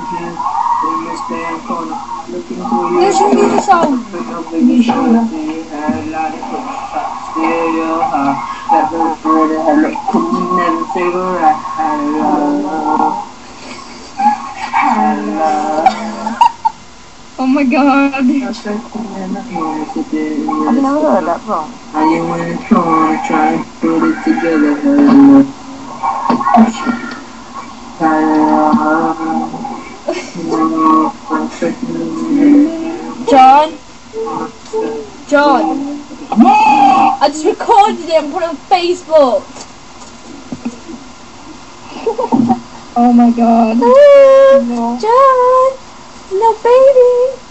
Nu sjunger vi sång. Oh my god. I've never heard that song. Try to put it together. John, I just recorded it and put it on Facebook. Oh my god. No. John, no baby.